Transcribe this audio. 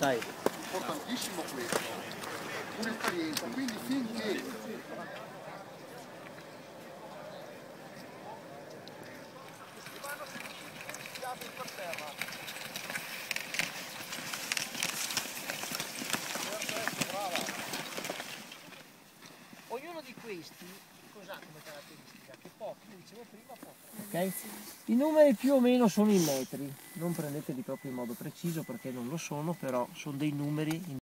sai. Importantissimo questo, un'esperienza, quindi finché ognuno di questi cos'ha come caratteristica? Che pochi, come dicevo prima, pochi. Okay? I numeri più o meno sono in metri, non prendeteli proprio in modo preciso perché non lo sono, però sono dei numeri in